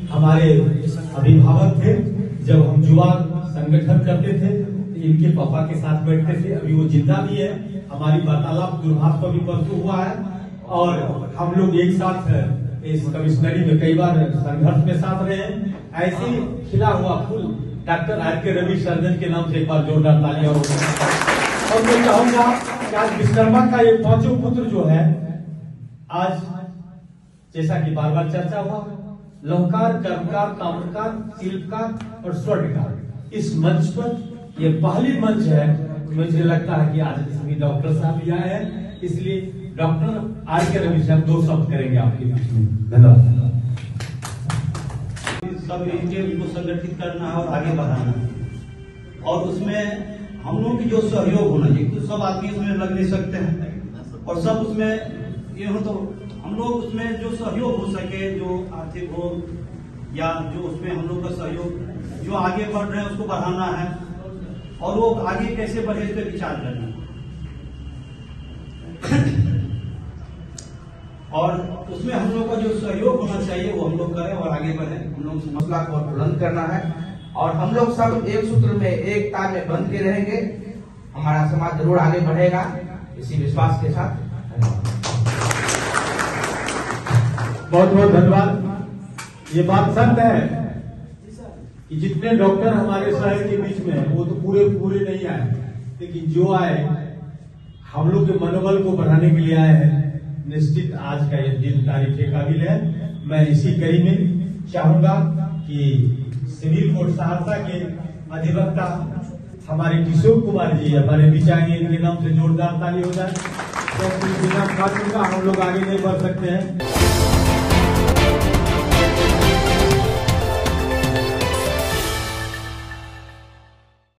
हमारे अभिभावक थे। जब हम युवा संगठन करते थे तो इनके पापा के साथ बैठते थे। अभी वो जिंदा भी है। हमारी वार्तालाप दूरभाष पर भी परसों हुआ है और हम लोग एक साथ इस कमिश्नरी में कई बार संघर्ष में साथ रहे हैं। ऐसे ही खिला हुआ फूल डॉक्टर आर.के. रवि सर्जन के नाम से एक बार जोरदार तालियां। और मैं चाहूंगा कि आज विश्वकर्मा का ये पांचों पुत्र जो है, आज जैसा कि बार बार चर्चा हुआ, लौहकार, कर्मकार, ताम्रकार, शिल्पकार और स्वर्णकार, इस मंच पर ये पहली मंच है। मुझे लगता है कि आज सभी डॉक्टर साहब भी आए हैं, इसलिए डॉक्टर आर.के. रवि साहब 2 शब्द करेंगे आपके बीच में। धन्यवाद। सब इनके उनको संगठित करना है और आगे बढ़ाना है, और उसमें हम लोग की जो सहयोग होना चाहिए। तो सब आदमी उसमें लग नहीं सकते हैं, और सब उसमें ये हो तो हम लोग उसमें जो सहयोग हो सके, जो आर्थिक हो या जो उसमें हम लोग का सहयोग, जो आगे बढ़ रहे हैं उसको बढ़ाना है, और वो आगे कैसे बढ़े इस पर विचार करना है। और उसमें हम लोग का जो सहयोग होना चाहिए वो हम लोग करें और आगे बढ़े। हम लोग मसला को बुलंद करना है और हम लोग सब एक सूत्र में, एकता में बंध के रहेंगे। हमारा समाज जरूर आगे बढ़ेगा, इसी विश्वास के साथ। बहुत बहुत धन्यवाद। ये बात सत्य है कि जितने डॉक्टर हमारे शहर के बीच में हैं वो तो पूरे नहीं आए, लेकिन जो आए हम लोग के मनोबल को बढ़ाने के लिए आए हैं। निश्चित आज का ये दिन तारीफ काबिल है। मैं इसी कड़ी में चाहूंगा कि सिविल कोर्ट सहरसा के अधिवक्ता हमारे किशोर कुमार जी हमारे बीच आएंगे। इनके नाम से जोरदार ताली हो जाए। तो बिना खातिर का हम लोग आगे नहीं बढ़ सकते हैं।